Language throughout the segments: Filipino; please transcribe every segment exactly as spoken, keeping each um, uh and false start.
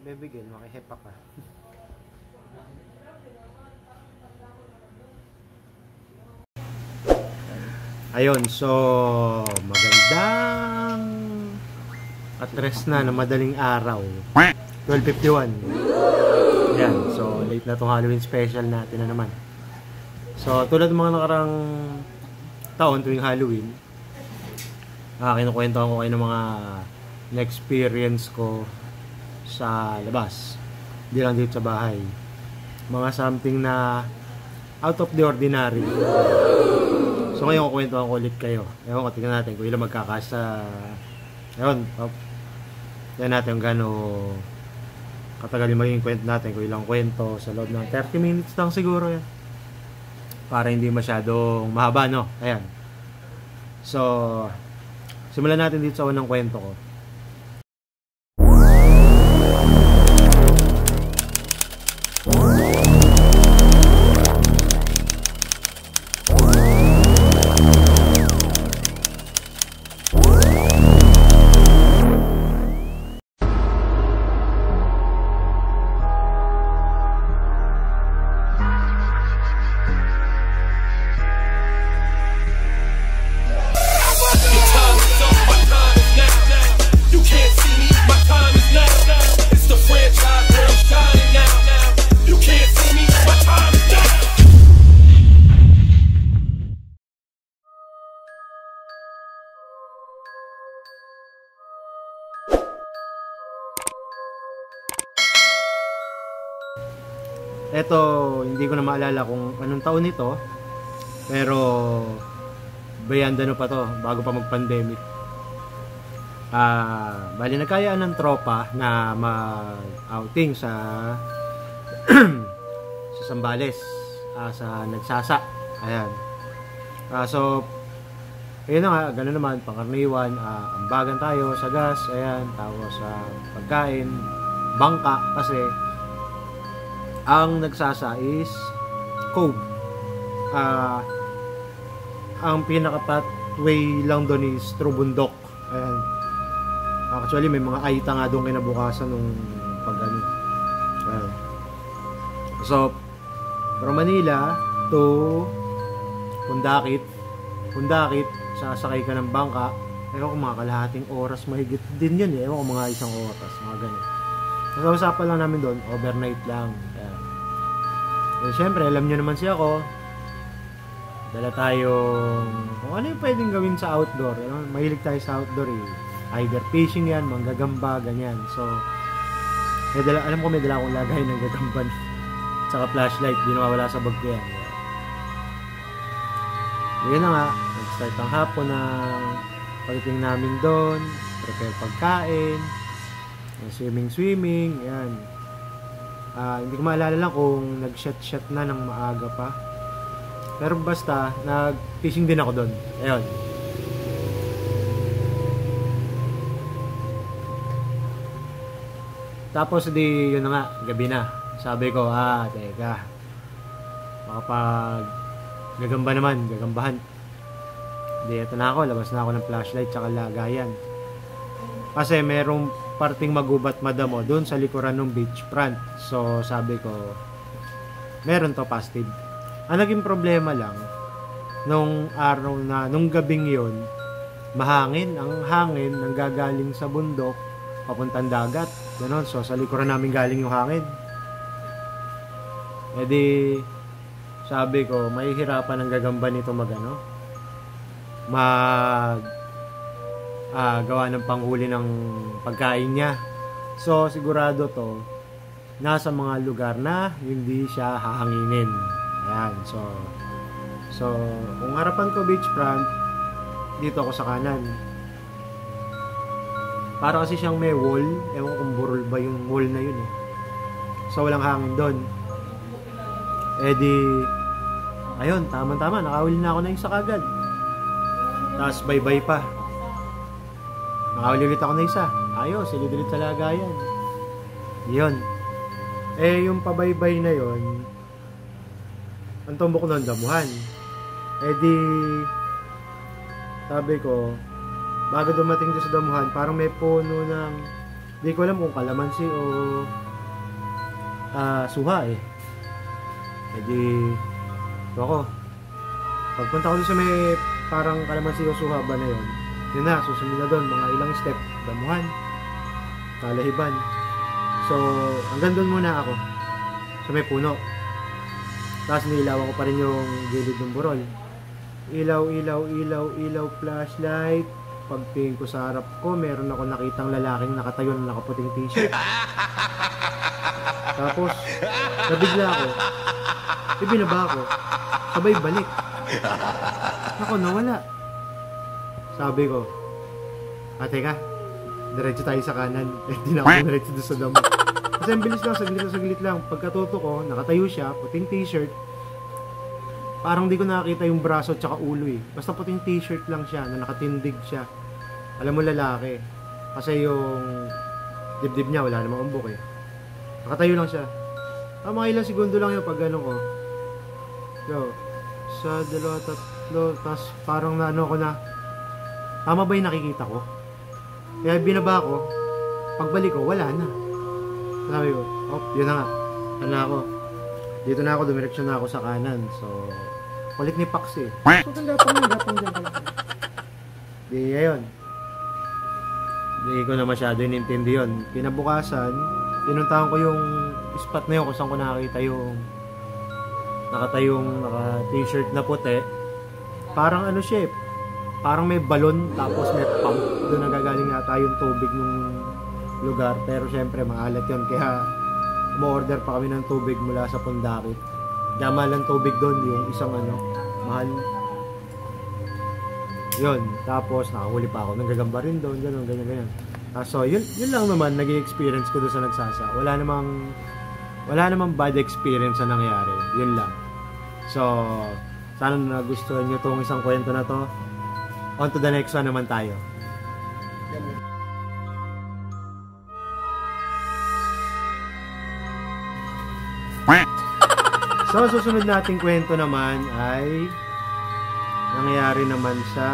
bebigil, makihepa ka. Ayun, so magandang atres na na madaling araw. twelve fifty-one. Yan, so late na tong Halloween special natin na naman. So tulad ng mga nakarang taon tuwing Halloween, ah, kinukwentuhan ko kayo ng mga na-experience ko sa labas. Hindi lang dito sa bahay. Mga something na out of the ordinary. So ngayon kukwentuhan ko ulit kayo. Ewan ko, tingnan natin kung ilang magkakasa. Ewan, oh. Tingnan natin kung gano'n katagal yung magiging kwento natin. Kung ilang kwento sa loob ng thirty minutes lang siguro yan. Para hindi masyadong mahaba, no? Ayan. So, simulan natin dito sa unang kwento ko. Eto, hindi ko na maalala kung anong taon ito, pero bayanda no pa to, bago pa mag-pandemic. Ah, bali nagkayaan ng tropa na mag-outing sa sa Zambales, ah, sa Nagsasa. Ayan. Ah, so ayun na nga, gano'n naman, pangkarniwan, ah, ambagan tayo sa gas, ayan, tapos sa pagkain, bangka, kasi ang Nagsasa is cove. Uh, ang pinaka-pathway lang doon is through bundok. Ayan. Actually, may mga ayta nga doon kinabukasan nung pag ano. Ayan. So, from Manila to Pundakit. Pundakit, sasakay ka ng bangka. Ewan ko, mga kalahating oras, mahigit din yun eh. Ewan ko, mga isang oras, mga ganun. Nasa-usapan lang namin doon, overnight lang. Ayan. Eh, syempre, alam nyo naman siya ako. Dala tayong kung ano yung pwedeng gawin sa outdoor. You know? Mahilig tayo sa outdoor eh. Either fishing yan, manggagamba, ganyan. So, may dala, alam ko may dala akong lagay ng gagamban. Tsaka flashlight, di nawawala sa bag ko yan. Yun na nga, nag-start ang hapon na pagdating namin doon, prepare pagkain, swimming-swimming, yan. Uh, hindi ko maalala lang kung nag-shot-shot na ng maaga pa. Pero basta, nag-fishing din ako doon. Ayun. Tapos di, yun na nga, gabi na. Sabi ko, ah, teka. Makapag gagamba naman, gagambahan. Di, eto na ako, labas na ako ng flashlight tsaka lagayan. Kasi merong parting magubat madamo doon sa likuran ng beachfront. So sabi ko, meron to positive. Ang naging problema lang nung araw na, nung gabing yon, mahangin. Ang hangin nang gagaling sa bundok papuntang dagat. Ganon. So sa likuran namin galing yung hangin. E di sabi ko, mahihirapan ang gagamba nito magano mag Ah, gawa ng panghuli ng pagkain niya. So, sigurado to, nasa mga lugar na hindi siya hahanginin. Ayan, so, so, kung harapan ko beachfront, dito ako sa kanan. Para kasi siyang may wall, ewan kung burol ba yung wall na yun eh. So, walang hangin doon. Eh di, ayun, tama-tama, nakahuli na ako na isa kagad. Tapos, bye-bye pa. Nakahuli ulit ako na isa. Ayos, silid-ulit sa lagayan. Yun. Eh, yung pabaybay na yun, ang tumbok nun, damuhan. Eh di, sabi ko, bago dumating doon sa damuhan, parang may puno ng Di ko alam kung kalamansi o uh, suha eh. E di, ako, pagpunta ko sa may parang kalamansi o suha ba na yun, yun na, susunod na doon, mga ilang step, damuhan, kalahiban. So, hanggang doon muna ako, sa may puno. Tapos nilawan ko pa rin yung gilid ng burol. Ilaw, ilaw, ilaw, ilaw, flashlight. Pagtingin ko sa harap ko, meron ako nakitang lalaking nakatayo na nakaputing t-shirt. Tapos, nabigla ako. Ibinaba ako. Sabay balik. Ako, nawala. Sabi ko, ah, teka, diretso tayo sa kanan. Eh, di na ako diretso doon sa damo. Kasi ang bilis lang, saglit lang, saglit lang. Pagkatuto ko, nakatayo siya, puting t-shirt. Parang di ko nakakita yung braso at saka ulo eh. Basta puting t-shirt lang siya, na nakatindig siya. Alam mo lalaki. Kasi yung dibdib niya, wala namang umbok eh. Nakatayo lang siya. Ah, mga ilang segundo lang yun pag gano'n ko. Yo, sa dalawa, tatlo, tas parang na ano ko na, tama ba yung nakikita ko? Kaya binaba ko, pagbalik ko, wala na. Sabi ko, oh, yun na nga. Ano na ako? Dito na ako, dumireksyon na ako sa kanan. So, kulit ni Pax eh. So, ganda pa nga, gapang ganda. Di, ayun. Di ko na masyado inintindi yun. Kinabukasan, pinuntahan ko yung spot na yun kung saan ko nakakita yung nakatayong naka-t-shirt na puti. Parang ano siya eh, parang may balon tapos may pump. Doon nagagaling nata yung tubig ng lugar. Pero syempre, maalat yun. Kaya, mo-order pa kami ng tubig mula sa Pundakit. Dama lang tubig doon, yung isang ano, mahal. Yun, tapos nakahuli pa ako ng gagamba rin doon, gano'n, ganyan, ganyan. Uh, so, yun, yun lang naman, naging experience ko doon sa Nagsasa. Wala namang, wala namang bad experience na nangyari. Yun lang. So, sana nagustuhan nyo itong isang kwento na to. On to the next one naman tayo. So, susunod nating kwento naman ay nangyayari naman sa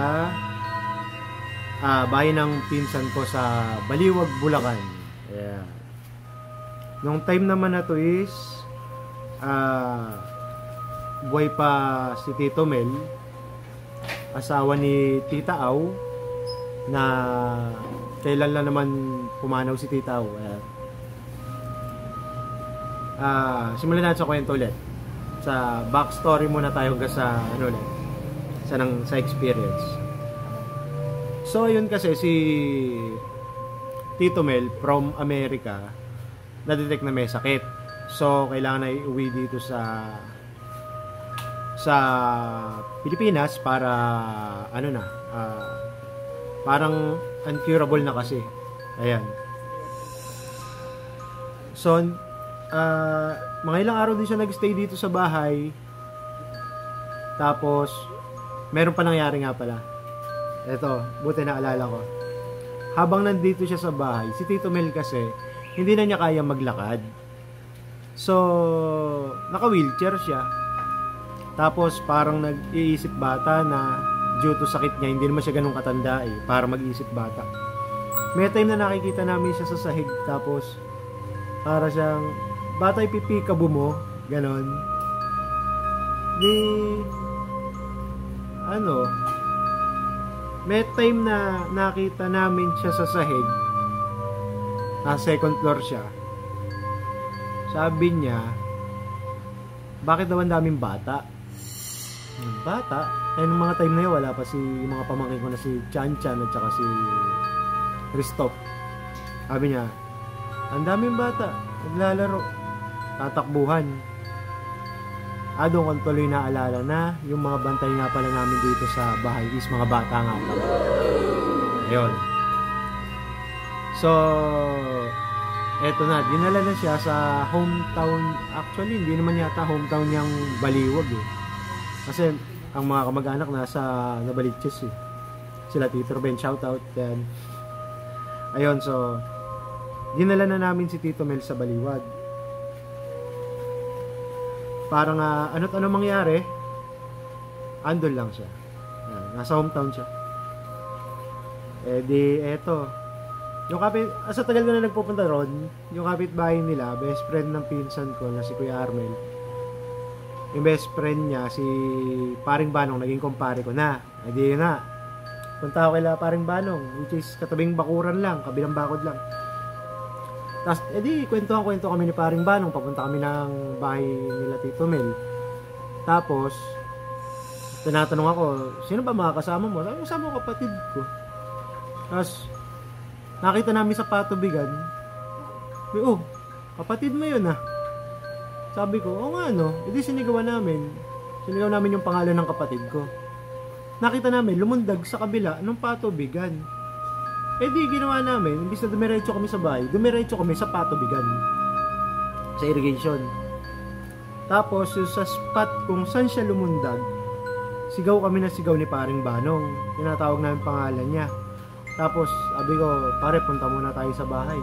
ah, bahay ng pinsan ko sa Baliwag, Bulacan. Yeah. Nung time naman na to is ah, buhay pa si Tito Mel, asawa ni Tita Au, na kailan lang naman pumanaw si Tita Au. Yeah. Ah, simulan natin sa kwento ulit. Sa backstory muna tayo hanggang sa ano ulit, sa nang sa experience. So yun kasi si Tito Mel from America na-detect na may sakit. So kailangan na iuwi dito sa sa Pilipinas para ano na, uh, parang uncurable na kasi. Ayan. So Uh, mga ilang araw din siya nag-stay dito sa bahay. Tapos meron pa nangyari nga pala. Eto, buti na alala ko. Habang nandito siya sa bahay, si Tito Mel kasi hindi na niya kaya maglakad. So, naka-wheelchair siya. Tapos parang nag-iisip bata na due to sakit niya, hindi naman siya ganun katanda eh, para mag-iisip bata. May time na nakikita namin siya sa sahig, tapos para siyang batay pipikabu mo, ganon. Di, ano, may time na nakita namin siya sa sahig, na second floor siya. Sabi niya, bakit daw ang daming bata? Bata? Eh, nung mga time na yun, wala pa si, mga pamangkin ko na si Chan Chan at saka si Christoph. Sabi niya, ang daming bata, naglalaro, tatakbuhan. Ah, doon kong tuloy na alala na yung mga bantay nga pala namin dito sa bahay is mga bata nga pala. Ayun. So, eto na, dinala na siya sa hometown. Actually, hindi naman yata hometown niyang Baliwag eh. Kasi ang mga kamag-anak nasa Nabaliches eh. Sila Tito Ben, shoutout. Then, ayun, so dinala na namin si Tito Mel sa Baliwag. Parang uh, ano't ano mangyari, andun lang siya. Yan, nasa hometown siya. Eh di, eto, Yung kapit, ah, sa tagal ko na nagpupunta ron, yung kapitbahay nila, best friend ng pinsan ko na si Kuya Armel. Yung best friend niya, si Paring Banong, naging kumpare ko na. E di yun na. Punta ako kay Paring Banong, which is katabing bakuran lang, kabilang bakod lang. Tapos, edi, kwento-kwento kami ni Paring Banong, papunta kami ng bahay nila Tito Mel. Tapos, tinatanong ako, sino ba mga kasama mo? Sabi, kasama ko kapatid ko. Tapos, nakita namin sa patubigan, sabi, oh, kapatid mo yun ah. Sabi ko, oo nga no, edi sinigawan namin. Sinigaw namin yung pangalan ng kapatid ko. Nakita namin, lumundag sa kabila ng patubigan. Eh di ginawa namin, imbis na dumiretso kami sa bahay, dumiretso kami sa patubigan. Sa irrigation. Tapos, yung sa spot kung saan siya lumundag, sigaw kami na sigaw ni Paring Banong. Tinatawag namin pangalan niya. Tapos, sabi ko, pare, punta muna tayo sa bahay.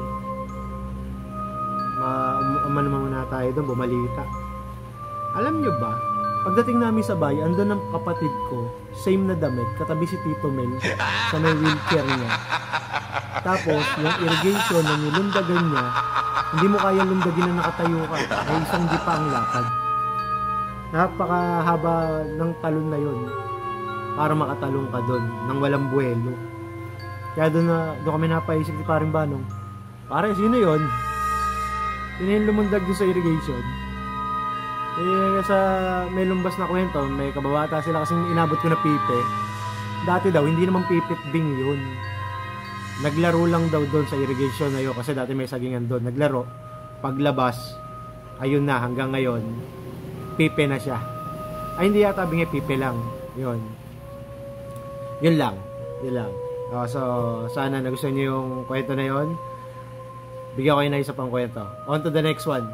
Ma Uma naman muna tayo doon, bumalita. Alam nyo ba, pagdating namin sa bahay, andun ang kapatid ko, same na damit, katabi si Tito Mel, sa may wheelchair niya. Tapos, yung irrigation na nilundagan niya, hindi mo kaya lundagin na nakatayo ka. Ay isang di pa ang lakad. Napakahaba ng talon na yun para makatalong ka doon nang walang buwelo. Kaya doon na, doon kami napaisip ni Paring Banong. Pare, sino yun? Sino yung lumundag doon sa irrigation? Eh, sa may lumbas na kwento, may kababata sila kasing inabot ko na pipe. Dati daw, hindi naman pipit bing yun. Naglaro lang daw doon sa irrigation na yun kasi dati may sagingan doon. Naglaro. Paglabas, ayun na, hanggang ngayon, pipe na siya. Ay, hindi yata bingi pipe lang. Yun. Yun lang. Yun lang. Uh, so, sana nagustuhan niyo yung kwento na yun. Bigyan ko kayo na isa pang kwento. On to the next one.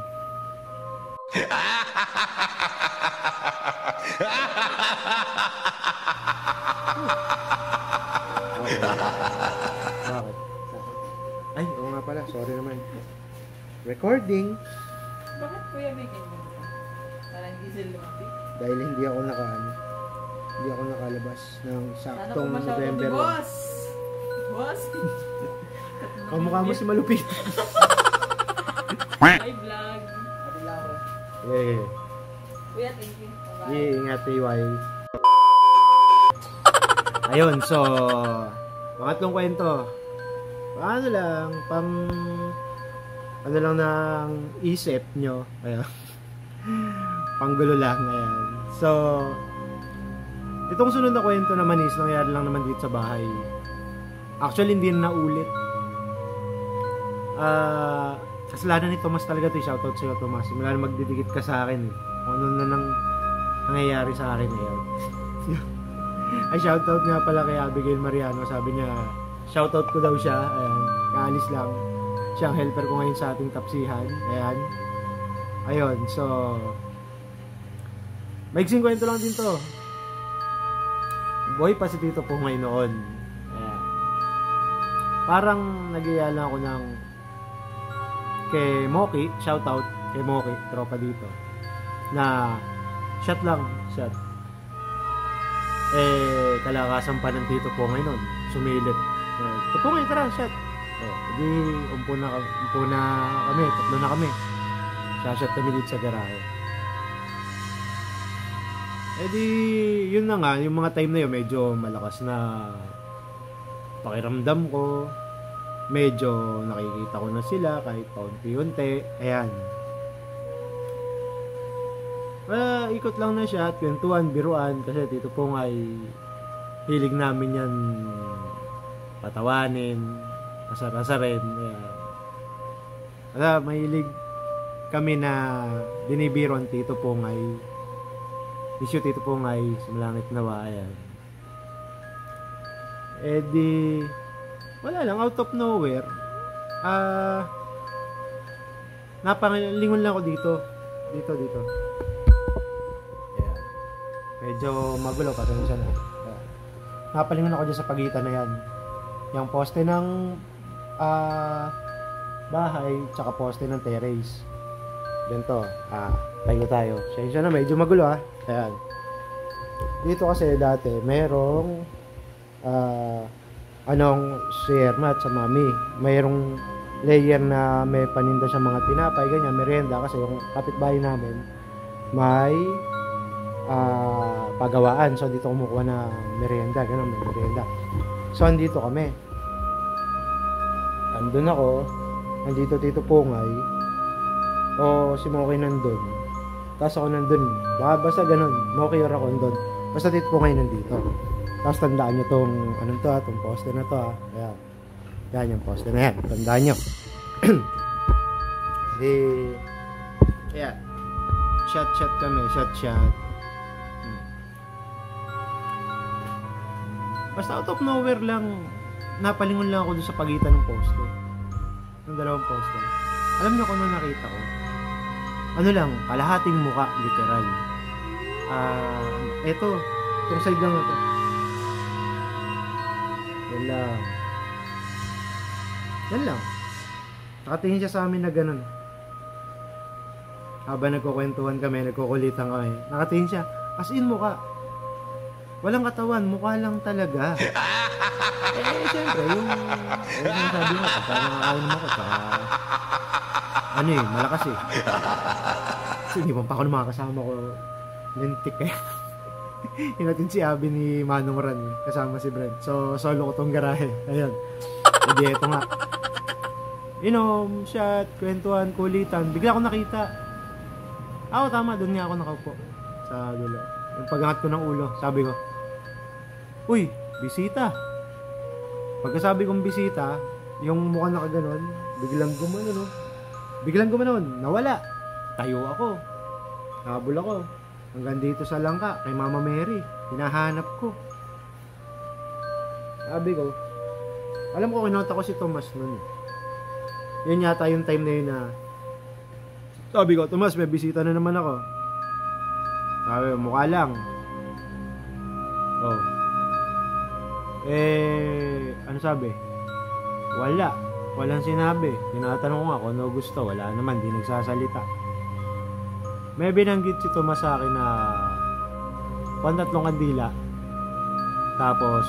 Bakit? Ay, oo nga pala. Sorry naman. Recording. Bakit kuya may ganyan ka? Para hindi sila lumapit? Dahil hindi ako naka ano, hindi ako nakalabas ng saktong Sana kung masyado November. ni boss! Boss! Kamukha mo si Malupit. Hi vlog! Eh, Kuya, thank you. Bye-bye. yeah, ingat T Y. Ayun, so pangatlong kwento. Paano lang, pam ano lang ng isip nyo. Ayan. Panggulo lang, ayan. So, itong sunod na kwento naman is nangyari lang naman dito sa bahay. Actually, hindi na naulit. Ah, uh, kasalanan ni Tomas talaga ito. Shoutout sa'yo, Tomas. Mula na magdidikit ka sa akin. Eh. Kung ano na nang nangyayari sa akin ngayon. Ay, shoutout nga pala kay Abigail Mariano. Sabi niya, shoutout ko daw siya. Ayan, kaalis lang. Siya ang helper ko ngayon sa ating tapsihan. Ayan. Ayun, so maiksing kwento lang din to. Boy pa si Tito po ngayon noon. Ayan. Parang nag-iaya lang ako ng kay Moki, shoutout kay Moki, tropa dito. Na shot lang, shot. Eh, kalakasan pa ng Tito po ngayon, sumilip. Uh, Tito po ngayon, tara, shot. Oh, hindi, umpo na, umpo na kami, tatlo na kami. Shot kami dito sa garahe. Eh di, yun na nga, yung mga time na yun, medyo malakas na pakiramdam ko. Medyo nakikita ko na sila kahit paunti-unti. Ayan. Uh, ikot lang na siya at kwentuhan, biruan kasi Tito Pong ay hilig namin yan patawanin, asar-asarin. Ayan. Kaya mahilig kami na binibiron Tito Pong ay isyo Tito Pong ay sumalangit nawa. Ayan. Eh di wala lang, out of nowhere ah uh, napangalingon lang ako dito dito dito ayan. Medyo magulo kasi siya na ayan. Napalingon ako dyan sa pagitan na yan, yung poste ng uh, bahay tsaka poste ng terrace. Ganito, ah, tayo tayo. Siya na, medyo magulo ah. Ayan. Dito kasi dati, merong, ah, anong si Erma at sa Mami. Mayroong layer na may paninda sa mga tinapay, ganyan, merienda, kasi yung kapitbahay namin may uh, pagawaan. So, dito kumukuha na merienda, ganun, may merienda. So, andito kami. Andun ako, andito Tito Pungay, o si Moki nandun. Tapos ako nandun. Basta ganun, Moki or ako nandun. Basta Tito Pungay nandito. Tapos tandaan nyo tong, anong to ha, tong poster na to ha. Ayan. Yan yung poster na yan. Tandaan nyo. Di, ayan. Shot shot kami, shot shot. Hmm. Basta out of nowhere lang, napalingon lang ako doon sa pagitan ng poster. Ng dalawang poster. Alam nyo kung ano nakita ko? Ano lang, kalahating muka, literal. Ah, uh, eto, itong side lang ito. Yan lang. Yan lang. Nakatingin siya sa amin na ganun. Habang nagkukwentuhan kami, nagkukulitan kami, nakatingin siya, as in mukha. Walang katawan, mukha lang talaga. Eh, siyempre, yung, yung sabi mo, pagka nakakain mo ko, saka, ano eh, malakas eh. Kasi hindi pa ako ng mga kasama ko, lintik eh. Hinatin si Abby ni Manong Ran, kasama si Brent. So, solo ko tong garahe. Ayun. Hindi, eto nga. Inom, shot, kwentuhan, kulitan. Bigla ako nakita. Ah, oh, tama, doon nga ako nakaupo. Sa dulo. Yung pagangat ko ng ulo, sabi ko, uy, bisita. Pagkasabi kong bisita, yung mukha nakaganon, biglang gumano, no? Biglang gumanon, nawala. Tayo ako. Nabul ako. Hanggang dito sa langka, kay Mama Mary. Hinahanap ko. Sabi ko, alam ko, kinota ko si Tomas nun. Yun yata yung time na yun na, sabi ko, Tomas, may bisita na naman ako. Sabi ko, mukha lang. Oh. Eh, ano sabi? Wala. Walang sinabi. Tinatanong ko nga kung ano gusto. Wala naman, di nagsasalita. May binanggit si Tomas sa akin na pantatlong kandila. Tapos,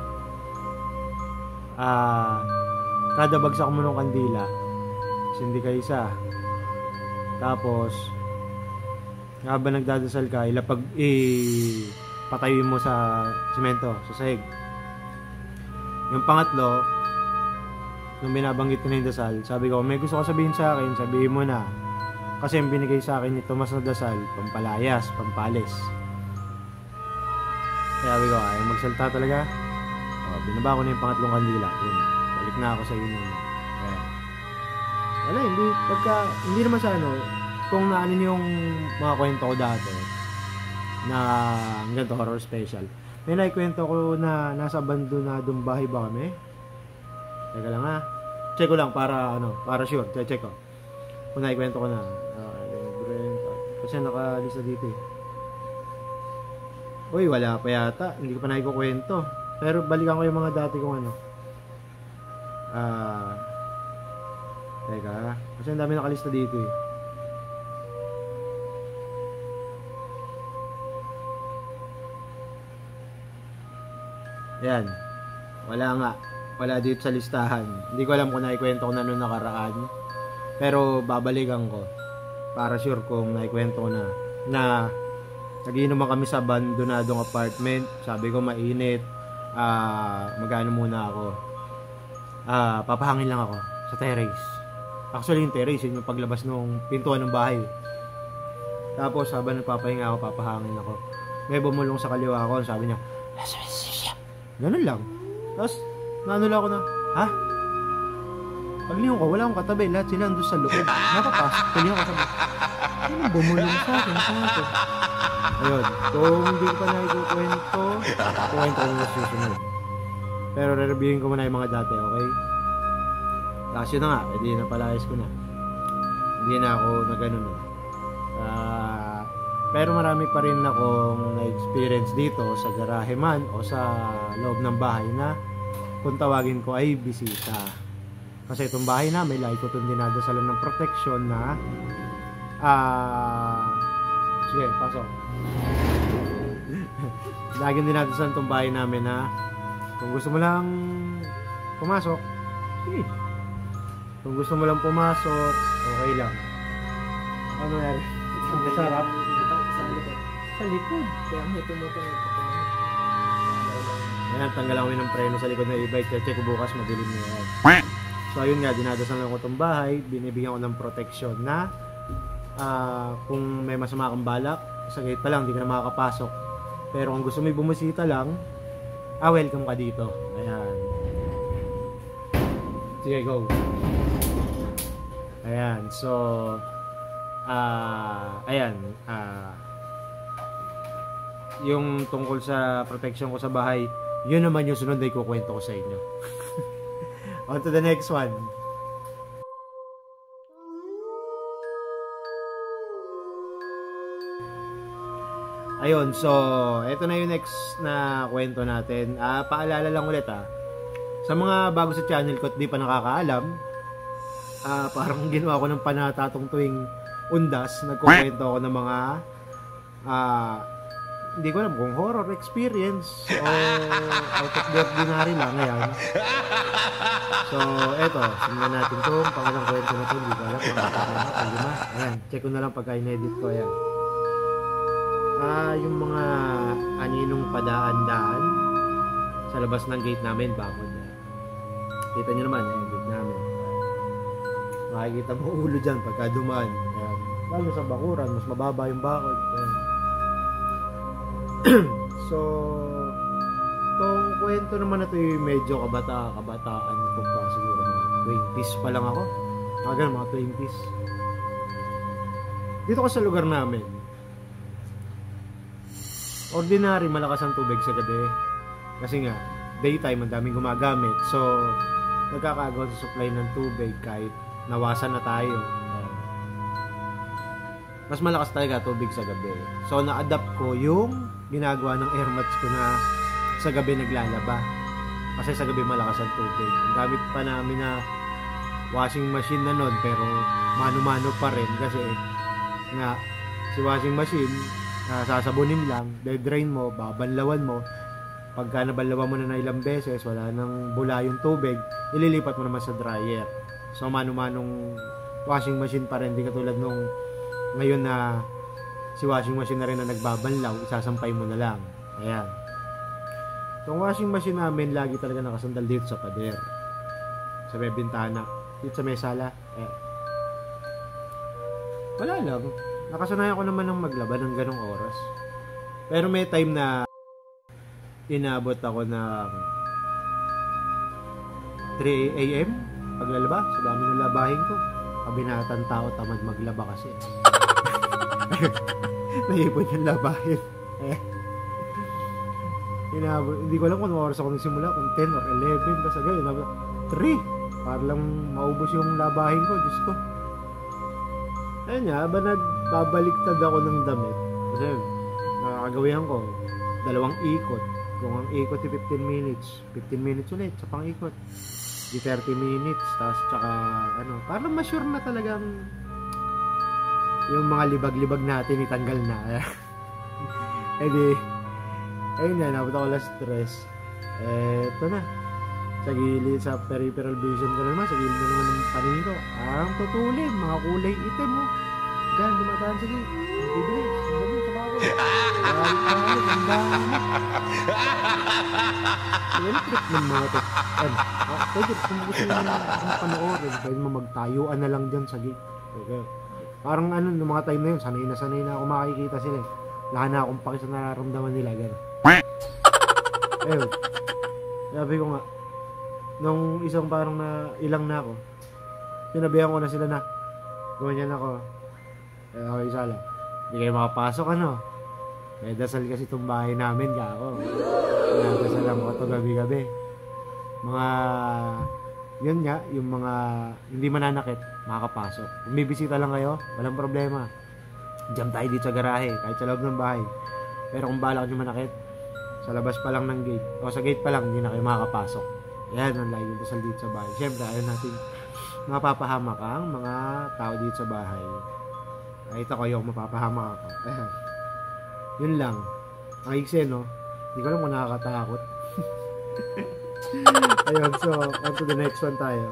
ah, kada bagsak mo ng kandila, hindi ka isa. Tapos, habang nagdadasal ka, ilapag, ipatayuin mo sa semento, sa sahig. Yung pangatlo, nung binabanggit ko na yung dasal, sabi ko, may gusto ko sabihin sa akin, sabihin mo na. Kasi yung binigay sa akin ni Tomas na dasal, pampalayas, pampalis. Kaya sabi ko, ayaw magsalita talaga. O, binaba ko na yung pangatlong kandila. Yun, balik na ako sa inyo. Kaya, wala, hindi, pagka, hindi naman sa ano, kung naanin yung mga kwento ko dati, na ganito, horror special. May naikwento ko na nasa abandonadong bahay ba kami? Teka lang ha. Check ko lang para ano, para sure. Check, check ko. Kung naikwento ko na. Uh, kasi nakalista dito eh. Uy, wala pa yata. Hindi ko pa naikukwento. Pero balikan ko yung mga dati kong ano. Ah. Uh, teka. Kasi ang dami nakalista dito eh. Yan. Wala nga. Wala dito sa listahan. Hindi ko alam kung naikwento ko na noong nakaraan. Pero babalikan ko. Para sure kung naikwento ko na. Na nagiinuman kami sa abandonadong apartment. Sabi ko mainit. Uh, Mag-ano muna ako. Uh, papahangin lang ako sa terrace. Actually yung terrace, yun yung paglabas ng pintuan ng bahay. Tapos habang nagpapahinga ako, papahangin ako. May bumulong sa kaliwa ko. Sabi niya, ganun lang. Tapos, naano lang ako na, ha? Paglingon ko, wala akong katabi. Lahat sila andun sa loob. Nakapasok. Paglingon ko sabi, ano bumulong sa akin? Saan ito? Ayun. Kung hindi ko pa nakikukwento, kukwento ko na susunod. Pero re-reviewin ko muna yung mga dati, okay? Tapos yun na nga, hindi na palayas ko na. Hindi na ako na ganun. Uh, pero marami pa rin akong na-experience dito sa garahe man o sa loob ng bahay na kung tawagin ko ay bisita. Kasi itong bahay na may lagi ko itong dinadasalan ng protection na ah uh, sige, pasok. Laging dinadasalan itong bahay namin na Kung gusto mo lang pumasok, sige. Kung gusto mo lang pumasok, okay lang. Ano nangyari? Ang sarap. Sa likod. Kaya may tumutungin. Ayan, tanggalan kami ng preno sa likod ng e-bike. Check ko bukas, madilim na yan. So ayun nga, dinadasan lang ko itong bahay. Binibigyan ko ng proteksyon na uh, kung may masama kang balak, sa gate pa lang, hindi ka na makakapasok. Pero kung gusto mo bumisita lang, ah, welcome ka dito. Ayan. Sige, go. Ayan, so ah, uh, ayan, ah, uh, yung tungkol sa protection ko sa bahay, yun naman yung sunod ay kukwento ko sa inyo. On to the next one. Ayun, so ito na yung next na kwento natin. Ah, paalala lang ulit ah. Sa mga bago sa channel ko at di pa nakakaalam, ah, parang ginawa ko ng panatatong tuwing undas, nagkukwento ako ng mga ah, hindi ko alam kung horror experience o out of the ordinary lang. Ayan. So, eto, simulan natin ito. Pangalang kwento na ito, hindi ko alam kung nakakaranak o lima. Ayan, check ko na lang pagka in-edit ko. Ayan. Ah, yung mga aninong padaan-daan sa labas ng gate namin, bakod. Ayan. Kita nyo naman, ayan, gate namin. Makikita mo ulo dyan pagka dumaan. Ayan. Lalo sa bakuran, mas mababa yung bakod. Ayan. So, itong kwento naman na ito yung medyo kabata, kabataan ko pa siguro mga twenties pa lang ako. Mga ganun, mga twenties. Dito ko sa lugar namin, ordinary malakas ang tubig sa gabi. Kasi nga, daytime ang daming gumagamit. So, nagkakagawa sa supply ng tubig kahit nawasan na tayo. Mas malakas talaga tubig sa gabi. So, na-adapt ko yung ginagawa ng air mats ko na sa gabi naglalaba. Kasi sa gabi malakas ang tubig. Ang gamit pa namin na washing machine na nun, pero mano-mano pa rin. Kasi nga, si washing machine, uh, sasabunin lang, de-drain mo, babanlawan mo. Pagka nabanlawan mo na na ilang beses, wala nang bula yung tubig, ililipat mo naman sa dryer. So, mano-manong washing machine pa rin. Di katulad nung ngayon na si washing machine na rin na nagbabanlaw, isasampay mo na lang. Ayan. So, ang washing machine namin lagi talaga nakasandal dito sa pader. Sa may bintana. Dito sa may sala. Eh. Wala lang. Nakasanayan ko naman ng maglaba ng ganong oras. Pero may time na inabot ako ng three a m paglalaba. Sa dami ng labahin ko. Kabinatang tao, tamad maglaba kasi. Naipon yung labahin. Eh. Inabot, hindi ko alam kung ano oras ako nagsimula, kung ten or eleven, kasi agad, inabot, three. Para lang maubos yung labahin ko, Diyos ko. Ayun nga, ba nagbabaliktad ako ng damit. Kasi, nakakagawihan ko, dalawang ikot. Kung ang ikot ay fifteen minutes, fifteen minutes ulit sa pang ikot. Di thirty minutes, tapos tsaka, ano, parang ma-sure na talagang yung mga libag-libag natin itanggal na. Eh di, ayun na, nabot ako last stress. Eh, ito na. Sa gilid, sa peripheral vision ko naman, sa gilid na naman ng paningin ko. Ang tutulin, mga kulay itim mo. Gan, dumadaan sa gilid. Ang bibilis, ang bibilis sa bako. Galit-galit, ang dami. Yung trip ng mga ito. Ano, pwede, kung gusto nyo na panoorin, pwede mo magtayuan na lang dyan sa gilid. Okay. Parang ano, ng mga time na yun, sanay na sanay na ako makikita sila. Wala na akong paki sa nararamdaman nila, gano'n. Ayun. Sabi ko nga, nung isang parang na ilang na ako, sinabihan ko na sila na, ganyan ako. Eh, ako isa lang. Hindi kayo makapasok, ano? Eh, dasal kasi itong bahay namin, ka ako. Dasal lang ako ito gabi-gabi. Mga, yun nga, yung mga hindi mananakit, makakapasok. Kung bibisita lang kayo, walang problema. Diyan tayo dito sa garahe, kahit sa loob ng bahay. Pero kung balak nyo manakit, sa labas pa lang ng gate, o sa gate pa lang, hindi na kayo makakapasok. Yan ang lagi yung dasal dito sa bahay. Siyempre, ayaw natin mapapahamak ang mga tao dito sa bahay. Nakita ko yung mapapahamak ako. Yun lang. Ang iksi, no? Hindi ko alam kung nakakatakot. Ayun, so, on to the next one tayo.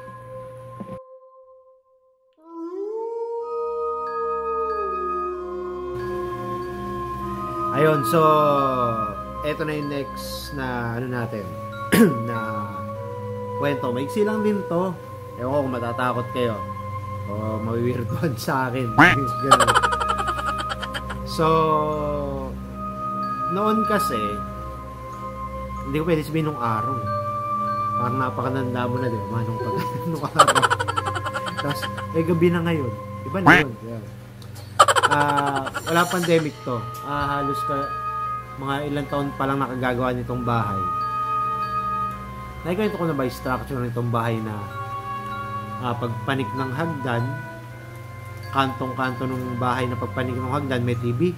Ayun, so, eto na yung next na, ano natin, na kwento. Maiksi lang din to. Ewan ko kung matatakot kayo. O mawiwirduhan sa akin. Ganun. So, noon kasi, hindi ko pwede sabihin nung araw. Parang napakananda mo na, di ba? Nung pag nung araw. Tapos, eh, gabi na ngayon. Iba na yun. Yeah. Uh, wala pandemic to. Uh, halos ka, mga ilang taon pa lang nakagagawa nitong bahay. Nakikwento ko na ba yung structure nitong bahay na uh, pagpanik ng hagdan, kantong-kanto ng bahay na pagpanik ng hagdan, may T V.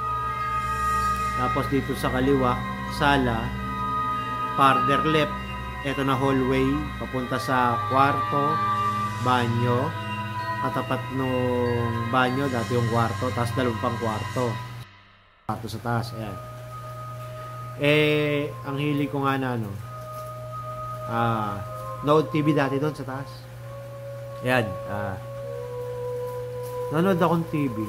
Tapos dito sa kaliwa, sala, farther left, eto na hallway, papunta sa kwarto, banyo, katapat nung banyo, dati yung kwarto, tapos dalawang pang kwarto. Kwarto sa taas, ayan. Eh, ang hili ko nga na, ano, ah, Node T V dati doon sa taas. Ayan, ah, nanood akong T V.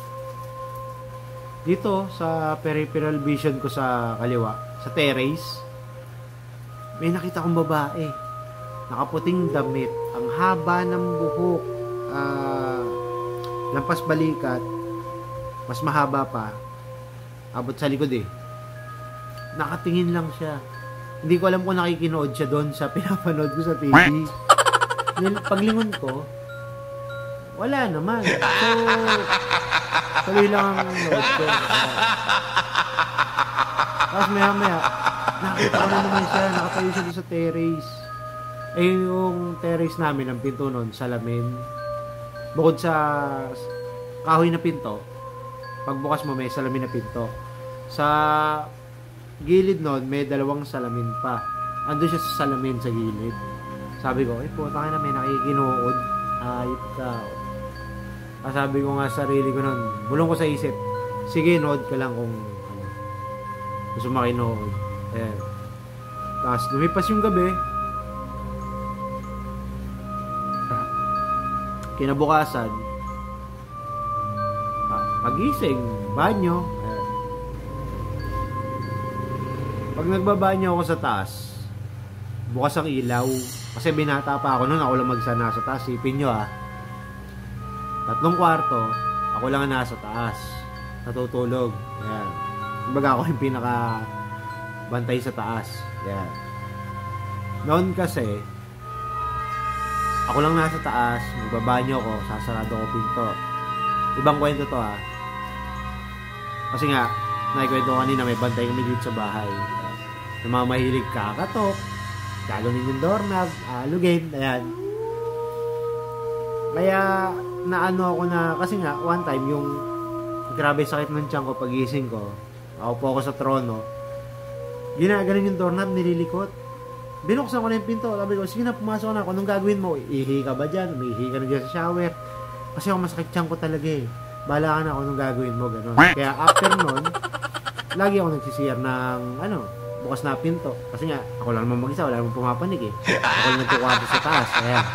Dito, sa peripheral vision ko sa kaliwa, sa terrace, may nakita kong babae. Nakaputing damit, ang haba ng buhok, ah, lampas balikat, mas mahaba pa, abot sa likod eh. Nakatingin lang siya. Hindi ko alam kung nakikinood siya doon sa pinapanood ko sa T V. Paglingon ko, wala naman. So, tuloy lang ang nood ko. Tapos maya maya, nakita ko na naman siya, nakatayo siya doon sa terrace. Eh, yung terrace namin, ang pinto nun, salamin. Bukod sa kahoy na pinto, pagbukas mo may salamin na pinto. Sa gilid nun, may dalawang salamin pa. Ando siya sa salamin sa gilid. Sabi ko, eh puta ka na, may nakikinood. Ayip ka. Ah, sabi ko nga sa sarili ko nun, bulong ko sa isip, sige, nood ka lang kung ano, gusto makinood. Ayan. Tapos lumipas yung gabi. Kinabukasan, ah, pagising, banyo. Ayan. Pag nagbabanyo ako sa taas, bukas ang ilaw. Kasi binata pa ako noon, ako lang magsana sa taas. Sipin nyo ah. Tatlong kwarto, ako lang ang nasa taas. Natutulog. Ayan. Kumbaga ako yung pinaka bantay sa taas. Ayan. Noon kasi, ako lang nasa taas, magbabanyo ko, sasarado ko pinto. Ibang kwento to ah. Kasi nga, nakikwento ko kanina, may bantay kami dito sa bahay. Namamahilig kakatok, gagawin yung doorknob, alugin, ayan. Kaya, naano ako na, kasi nga, one time, yung grabe sakit ng tiyan ko, pagising ko, ako po ako sa trono, ginaganon yung doorknob, nililikot. Binuksan ko na yung pinto, sabi ko, sige na, pumasok na ako, anong gagawin mo? Ihi ka ba dyan? Umihi ka na dyan sa shower? Kasi ako masakit tiyan ko talaga eh. Bahala ka na ako, anong gagawin mo, gano'n. Kaya after nun, lagi ako nagsisiyar ng, ano, bukas na pinto. Kasi nga, ako lang naman mag-isa, wala naman pumapanig eh. Ako lang nagkukwarto sa taas. Ayan.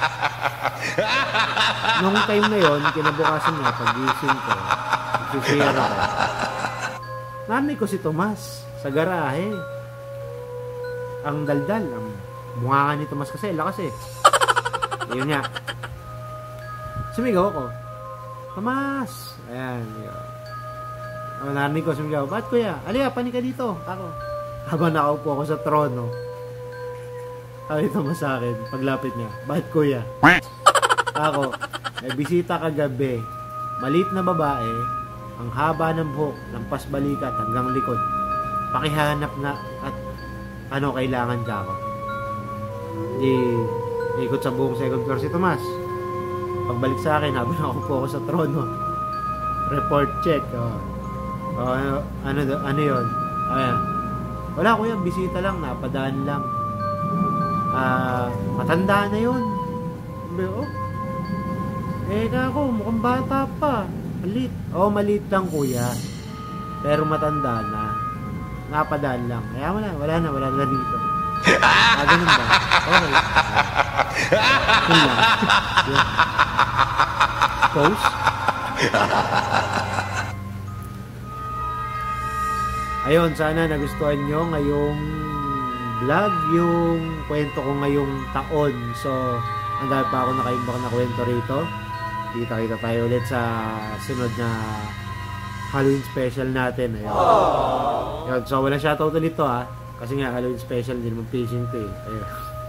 Nung time na yon, kinabukasan nga, pag-gising ko, nagsisiyar ako. Nami ko si Tomas sa garahe. Ang daldal, ang bunga ni Tomas kasi, lakas eh. Ayun nga. Sumigaw ako. Tomas! Ayan. Ang narinig ko, sumigaw, ba't kuya? Alika, panik ka dito. Ako. Habang nakaupo ako sa trono, sabi Tomas sa akin, paglapit niya, ba't kuya? Ako, may bisita kagabi. Maliit na babae, ang haba ng buhok, lampas balikat hanggang likod. Pakihanap na at ano kailangan ka ako. Di, ikot sa buong second floor si Tomas. Pagbalik sa akin, habang ako po ako sa trono, report check. Oh. Oh, ano, ano, ano yun? Ayan. Wala kuya, bisita lang, napadaan lang. Ah, uh, matanda na yun. Oh. Eh, ako, mukhang bata pa. Malit. Oh, malit lang kuya. Pero matanda na. Napadaan lang. Kaya wala, wala na, wala na dito. Ah, ganun ba? Okay. Yun lang. Yun. Pause. Ayun, sana nagustuhan nyo ngayong vlog, yung kwento ko ngayong taon. So, ang dahil pa ako nakaimbak na kwento rito. Kita-kita tayo ulit sa sunod na Halloween special natin. Ayun. Ayun, so, walang shoutout ulit to ha. Kasi nga, Halloween special, hindi naman fishing to eh. Ayun.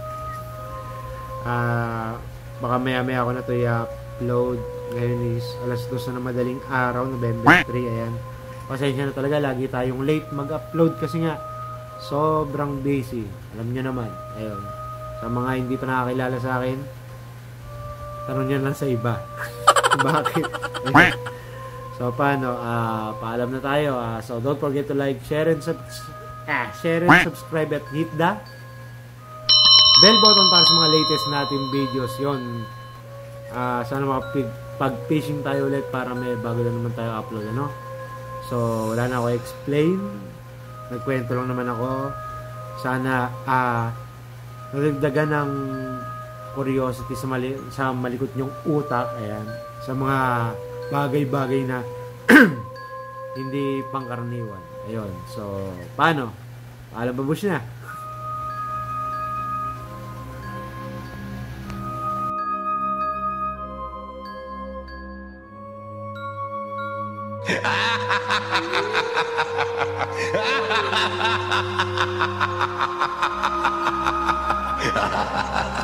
Ah, baka maya-maya ako na to i-upload. Ngayon is alas dos na ng madaling araw, November three. Ayan. Pasensya na talaga, lagi tayong late mag-upload kasi nga sobrang busy. Alam nyo naman. Ayun. Sa mga hindi pa nakakilala sa akin, tanong nyo lang sa iba. Bakit? Ayun. So, paano? Uh, paalam na tayo. Uh, so, don't forget to like, share, and subscribe. Ah, share and subscribe at hit the bell button para sa mga latest natin videos. Yon. Uh, sana makapag-fishing tayo ulit para may bago na naman tayo upload, ano? So, wala na ako explain. Nagkwento lang naman ako. Sana ah uh, nadagdagan ng curiosity sa, mali sa malikot nyong utak. Ayan. Sa mga bagay-bagay na hindi pangkaraniwan. Ayun. So, paano? Paalam ba bush na? Ha ha ha ha!